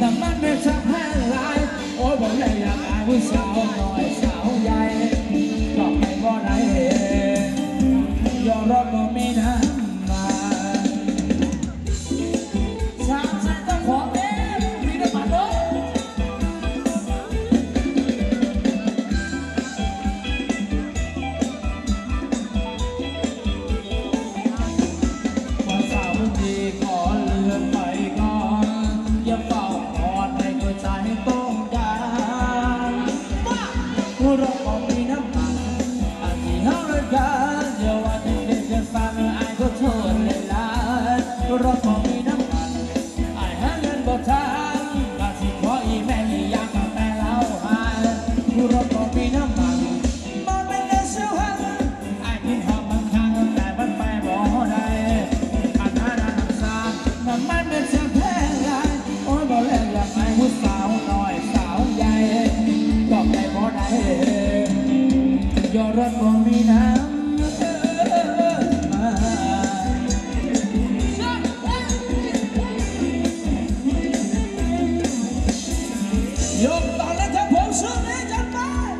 แต่มันไม่ทำให้ลายโอ้ยบอกเลยอยากอายผู้สาวหน่อยสาวใหญ่ก็ไม่บ่ได้ยอมรับว่ามีน้ำมาชาวเส้นต้องขอเองมีน้ำมันเลยว่าสาวดีขอเลื่อนไปก่อนอย่าเฝ้าคอยให้หัวใจต้องการเราก็มีน้ำมันอันที่เราเลยกันเดี๋ยววันนี้จะฟังไอ้ก็โทษเลยล่ะเราก็มีน้ำมันไอ้หาเงินบ่ทันก็สิขออีแม่อยากมาแต่เราหาเราก็มีน้ำมันมันเป็นเรื่องเสียหันไอ้ที่ทำบางครั้งแต่มันไปบ่ได้อันนั้นน้ำตาน้ำมันเป็นเสียแพ้ไงโอ้ยบ่เล่นอยากไอ้ผู้สาวน้อยสาวใหญ่ก็ไปบ่ได้ยอดรถบ่มีน้ำยกตอนนั้นถ้าผมสู้ไม่จัดไป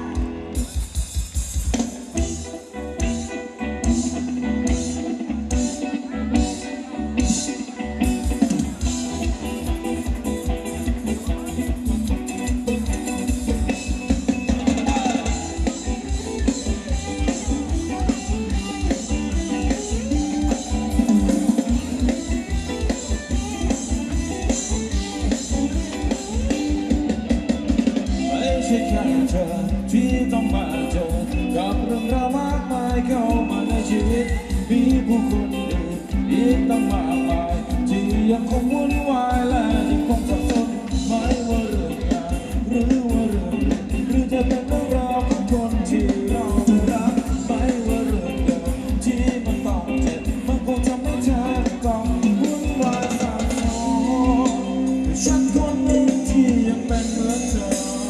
ที่ต้องมาเจอกับเรื่องราวมากมายเข้ามาในชีวิตมีผู้คนอีกตั้งมากมายที่ยังคงวุ่นวายและยังคงสับสนไม่ว่าเรื่องงานหรือว่าเรื่องหรือจะเป็นเรื่องราวของคนที่เรารักไม่ว่าเรื่องเดิมที่มันต้องเจ็บมันคงทำให้เธอต้องวุ่นวายสับสนฉันคนหนึ่งที่ยังเป็นเหมือนเธอ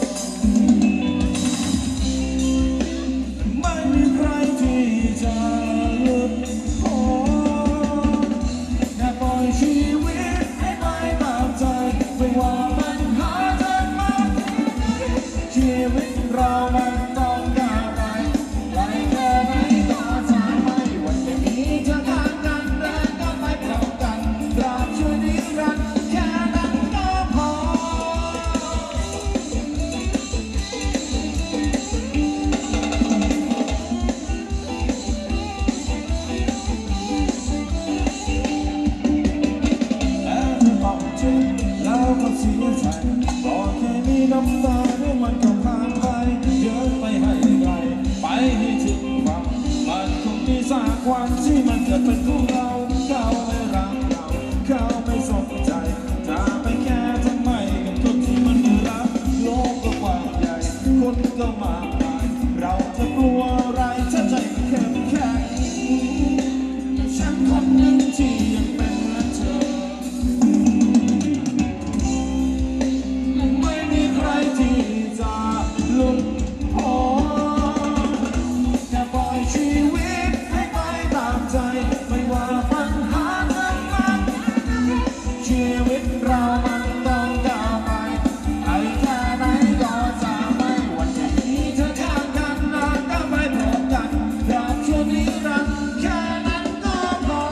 จะหลุดพ้นแค่ปล่อยชีวิตให้ไปตามใจไม่ว่าปัญหาจะมาชีวิตเรามันต้องก้าวไปไกลแค่ไหนก็จะไม่หวั่นจะมีเธอข้างกันเดินก็ไปพร้อมกันตราบชั่วนิรันดร์แค่นั้นก็พอแล้วก็เสียใจบอกแค่มีน้ำตาเมื่อมันก็ผ่านไปเยอะไปให้ไกลไปให้ถึงฝั่งมันคงมีสักวันที่มันจะเป็นของเราเขาไม่รักเราเขาไม่สนใจจะไปแค่ทำไมกับคนที่มันไม่รักโลกก็กว้างใหญ่คนก็มากมายเราจะกลัวอะไรถ้าใจเข้มแข็งฉันคนหนึ่งที่ยังเป็นเหมือนเธอที่จะหลุดพ้นแค่ปล่อยชีวิตให้ไปตามใจไม่ว่าปัญหาจะมาชีวิตเรามันต้องก้าวไปไอ้แค่ไหนก็จะไม่หวั่นจะมีเธอข้างกันเราก็ไปพบกันตราบชั่วนิรันดร์แค่นั้นก็พอ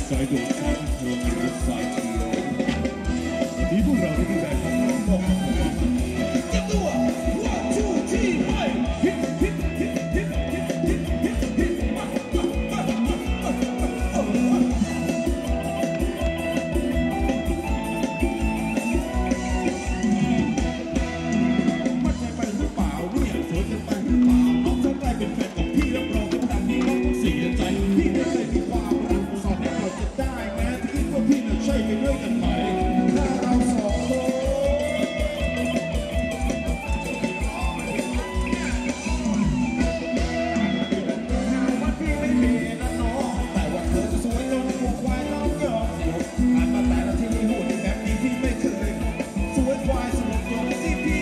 สายโดดสายเธอมีรถสายเขียววันนี้พวกเราได้ที่แบบของน้องบอกเก็บตัว one two three ไปฮิตฮิตฮิตฮิตฮิตฮิตฮิตฮิตมาใจไปหรือเปล่าเนี่ยสวยเกินไปหรือเปล่าน้องจะกลายเป็นแฟนของพี่รับรองจะทำให้น้องต้องเสียใจพี่ไม่เคยมีความรักสอนให้เราจะได้แม้ที่คิดว่าพี่น่ะใช่ไปด้วยกันไหมถ้าเราสองคนว่าพี่ไม่มีนะน้องแต่ว่าเธอจะสวยจนหัวควายน้องยอมเสียวผ่านมาแต่ละทีหุ่นแบบนี้พี่ไม่เคยสวยควายสนุกจนที่พี่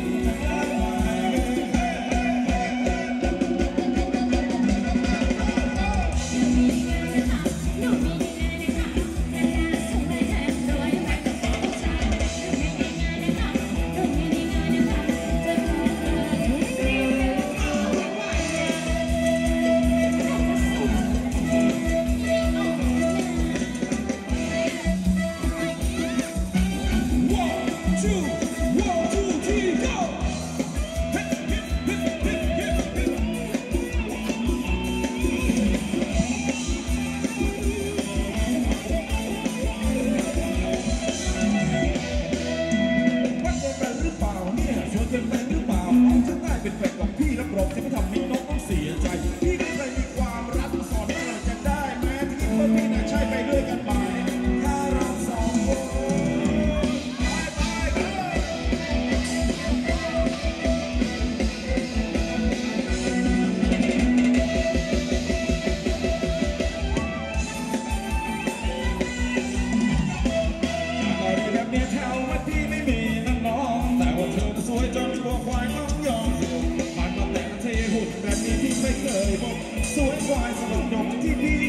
เป็นแฟนของพี่รับรองจะไม่ทำให้น้องต้องเสียใจพี่ไม่เคยมีความรักสอนให้เราจะได้แม้ที่คิดว่าพี่น่ะใช่ไปด้วยกันไหมถ้าเราสองคนไปแบบนี้แถวว่าพี่ไม่มีน้องแต่ว่าเธอสวยจนตัวควายน้องยอมผ่านมาแต่ละทีหุ่นแบบนี้พี่ไม่เคยพบสวยควายสนุกดมที่พี่